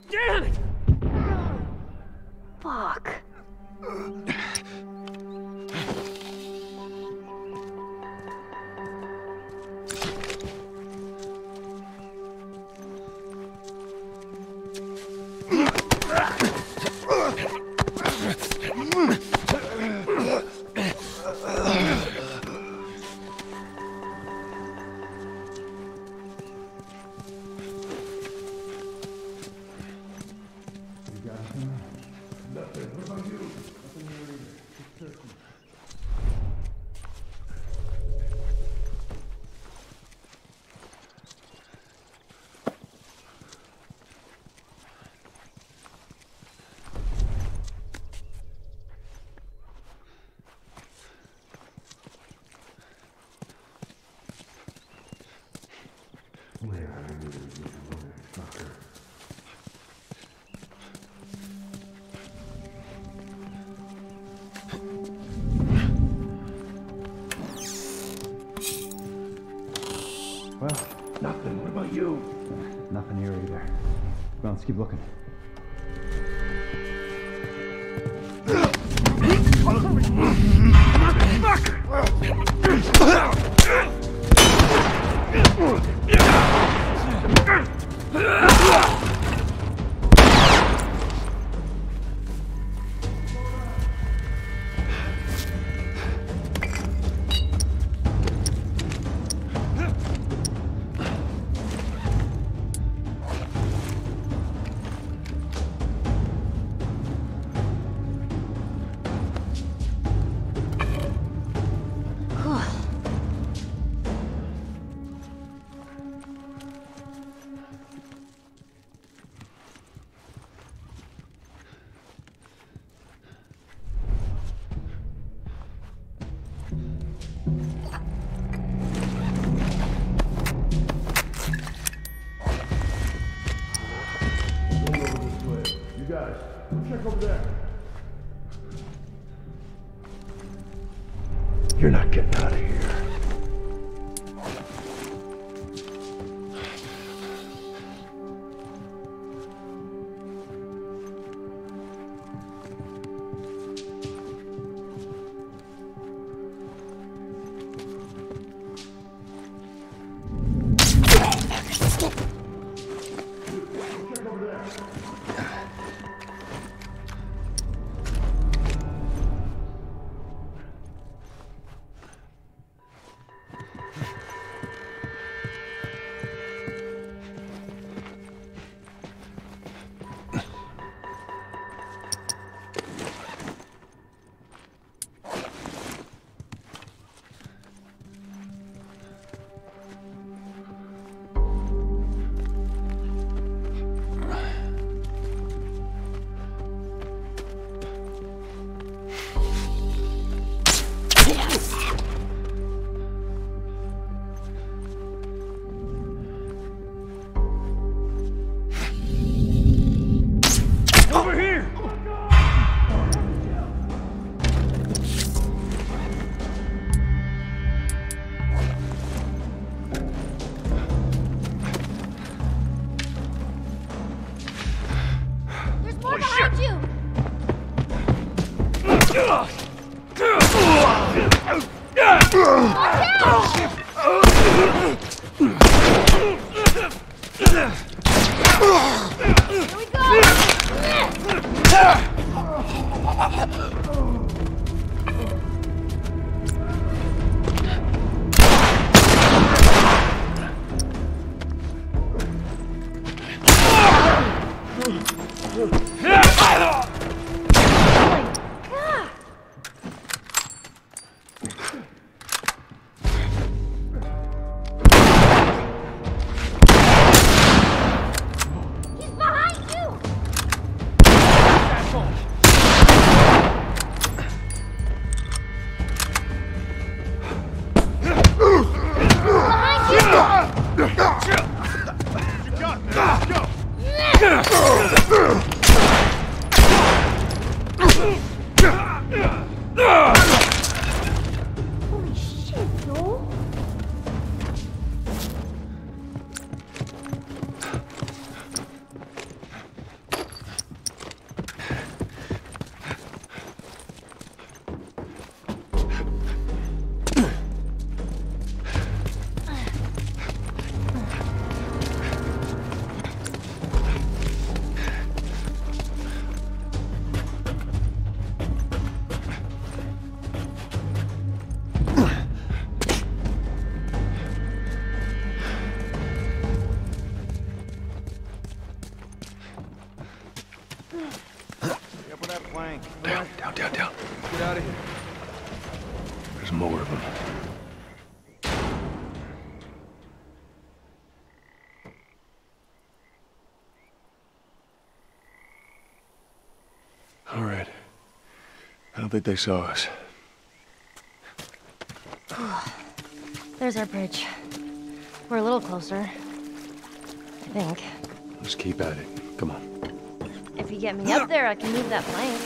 Damn it! Fuck. Well, Nothing. What about you? nothing here either. Well, let's keep looking. You're not getting out of here. don't think they saw us. There's our bridge. We're a little closer. I think. Let's keep at it. Come on. If you get me up there, I can move that plank.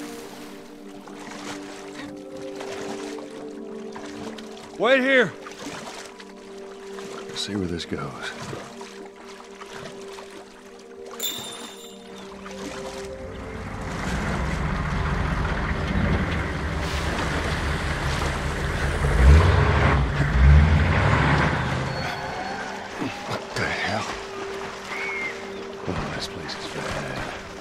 Wait here! Let's see where this goes. What the hell? Oh, this place is bad.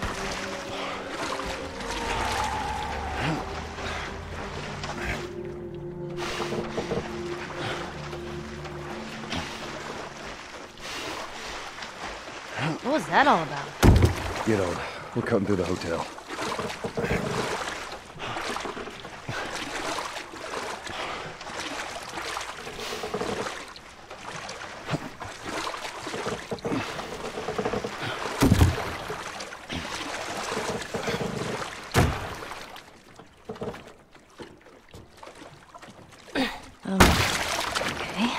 What was that all about? Get on. We're cutting through the hotel. Okay.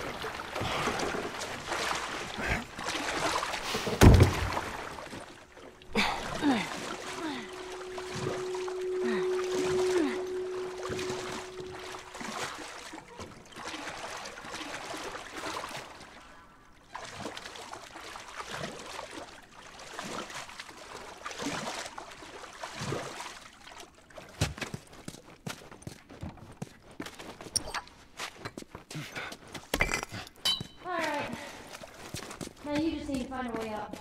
Alright. Now you just need to find a way up.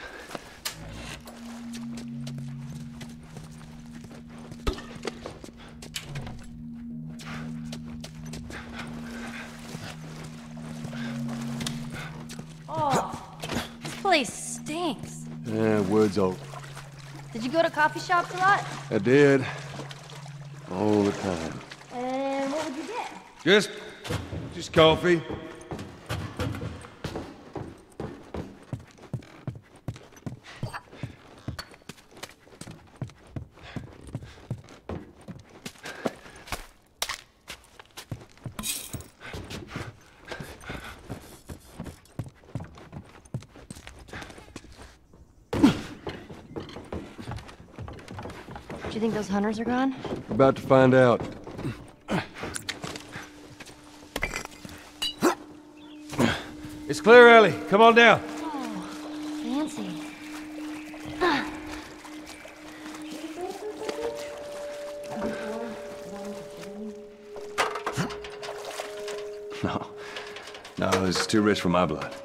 Oh, this place stinks. Yeah, wood's old. Did you go to coffee shops a lot? I did. All the time. And what would you get? Just coffee. Do you think those hunters are gone? About to find out. It's clear, Ellie. Come on down. Oh, fancy. No, this is too rich for my blood.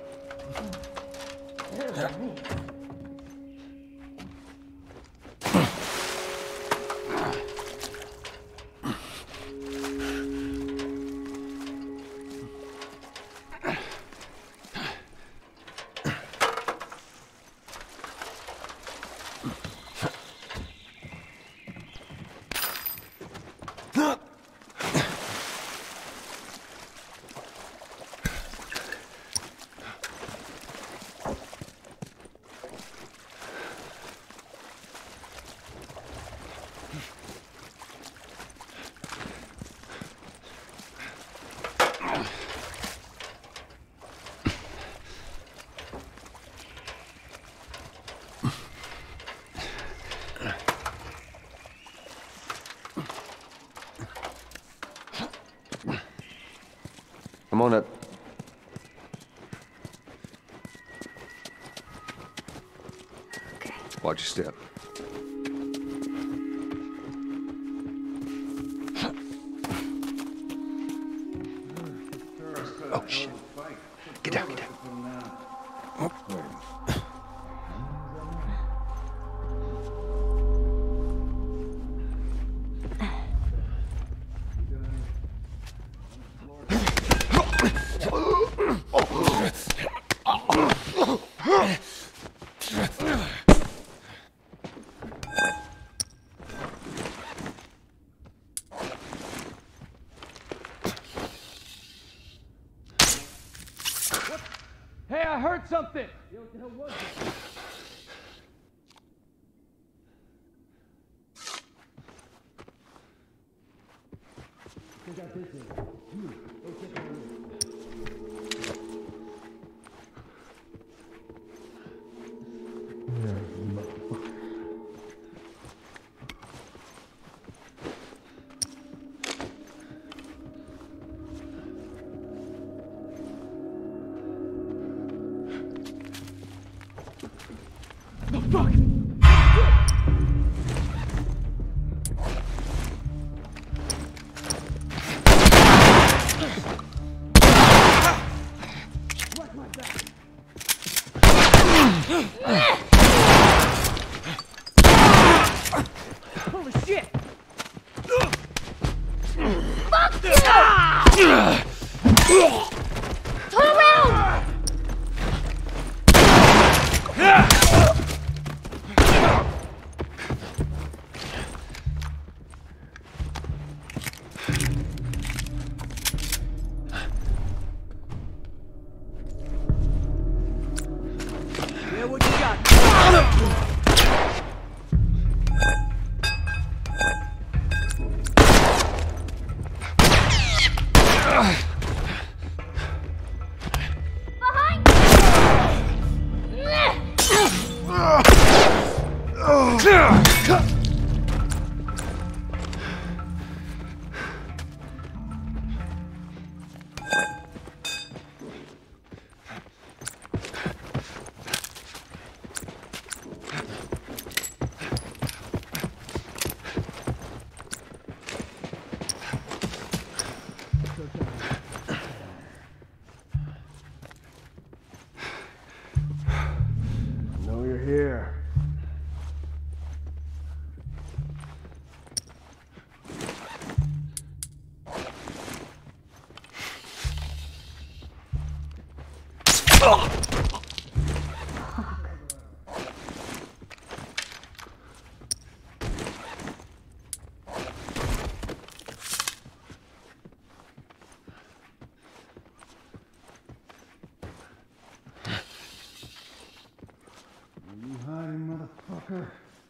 Come on up. Okay. Watch your step. Oh, shit. Get down, get down. Hey, I heard something! Yo, what the hell was it? Holy shit! Turn around! Yeah, what you got? Know you're here. You hiding, motherfucker.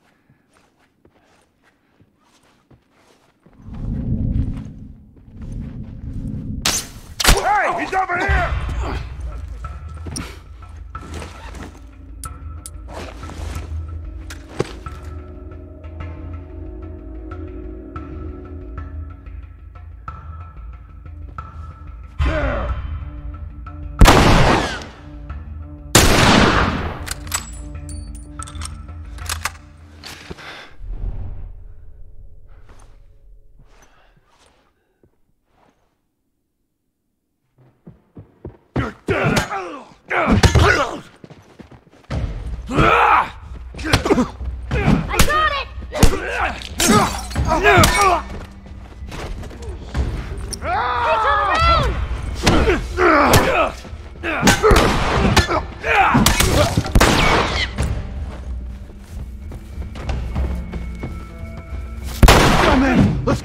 Hey, he's over here! There! You're dead! I got it! Hey, turn around! Come in! Let's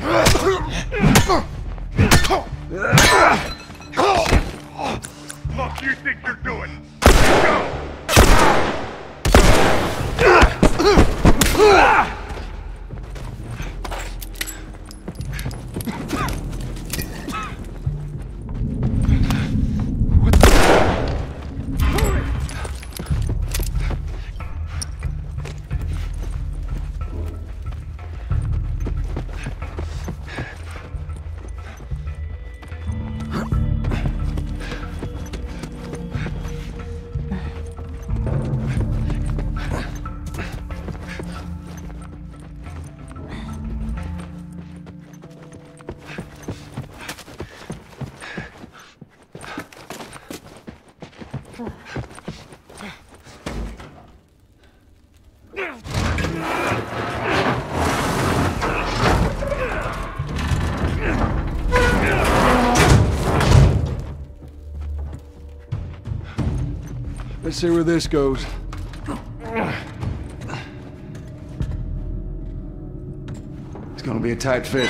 What do you think you're doing? Go! Let's see where this goes. It's gonna be a tight fit.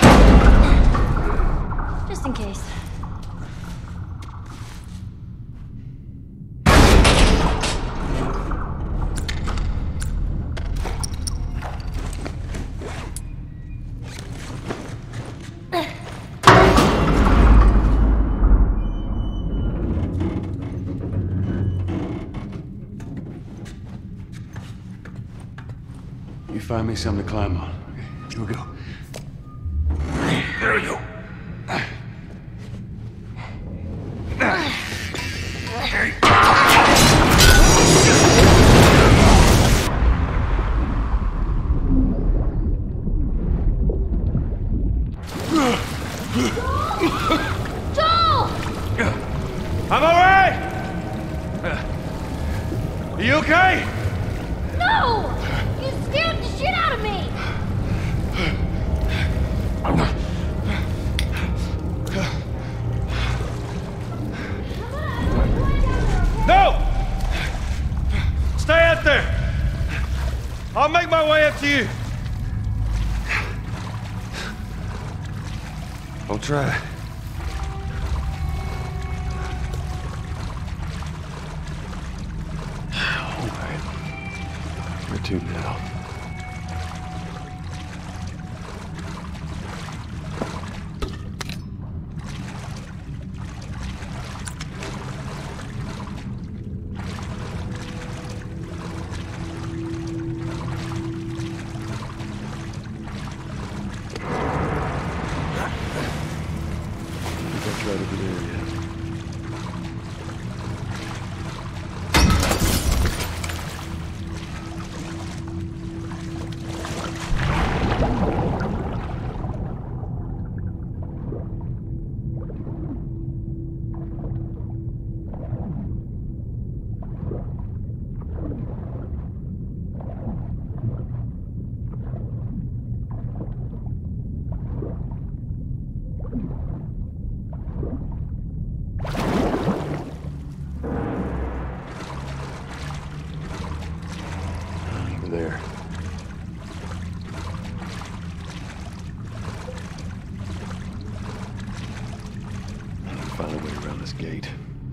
Just in case. You find me something to climb on. Okay, here we go. There we go. Joel! I'm all right! Are you okay? No! You scared the shit out of me! No! Stay out there! I'll make my way up to you. I'll try. All right. Where to now? That's right over there, yeah. Over there. I need to find a way around this gate.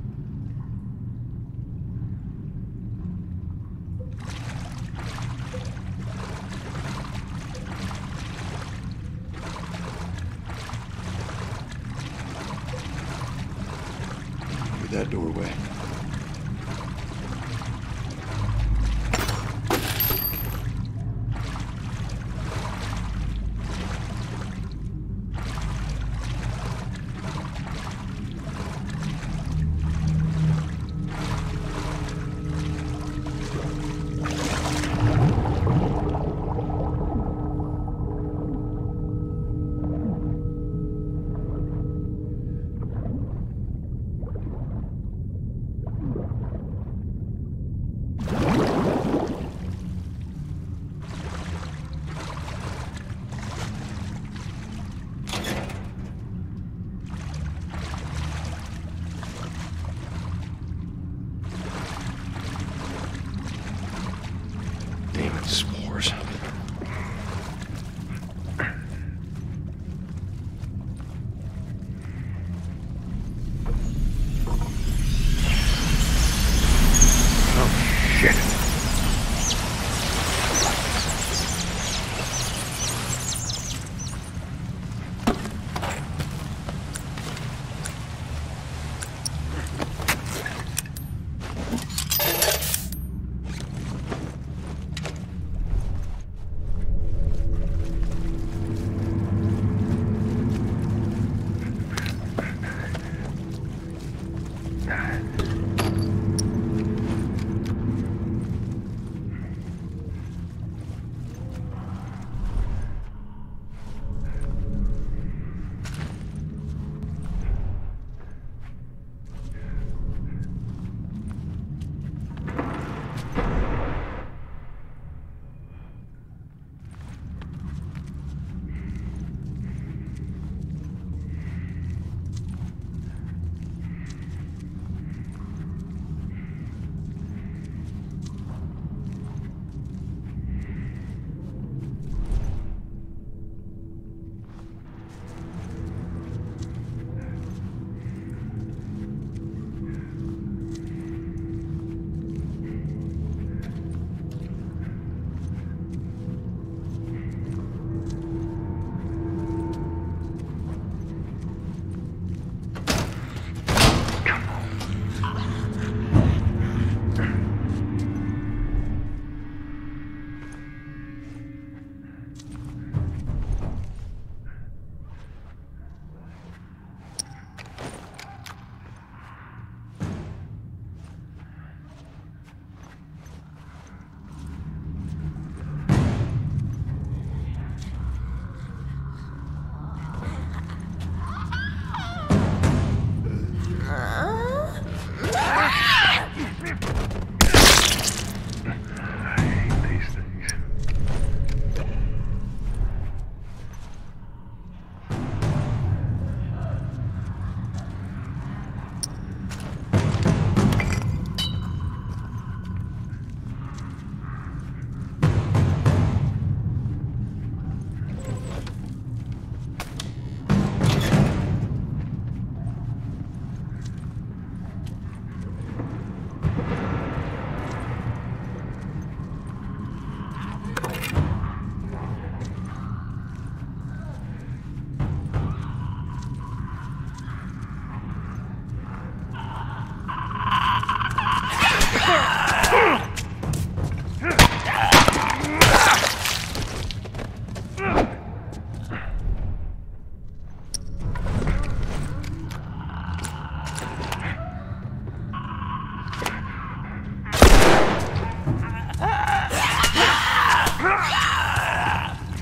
Maybe that doorway. Damn it, spores. Oh, shit.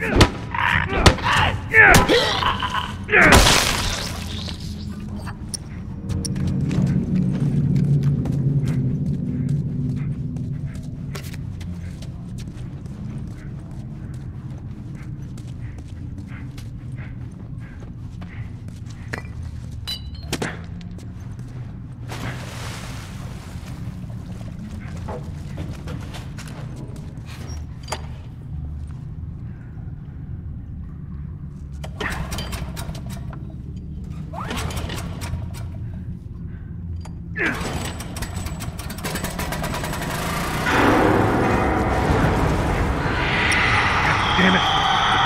Damn it.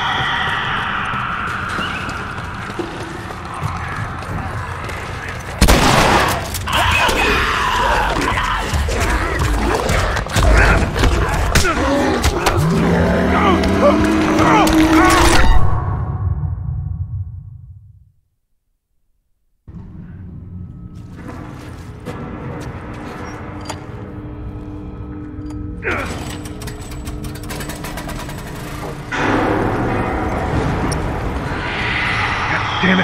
Damn it.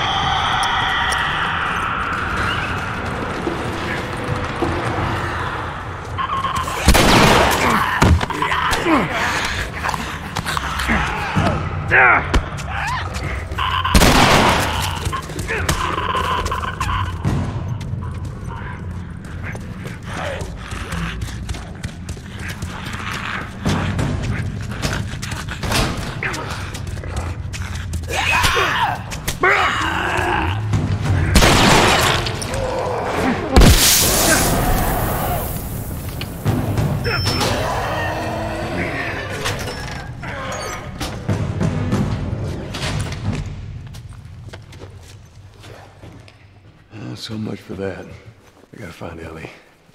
So much for that. I gotta find Ellie.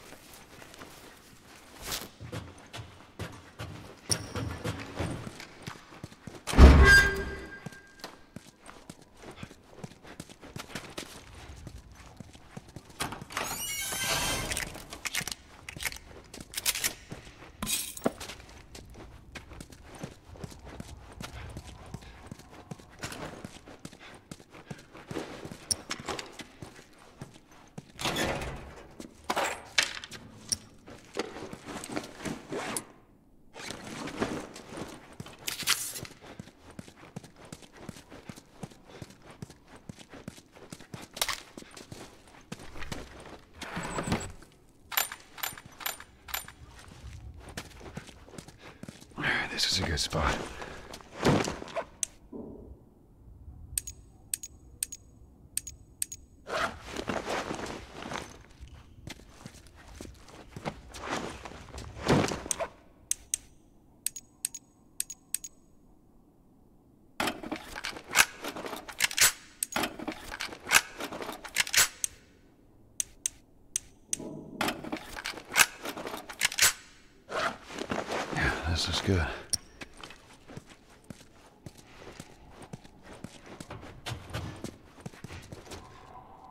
This is a good spot. Yeah, this is good.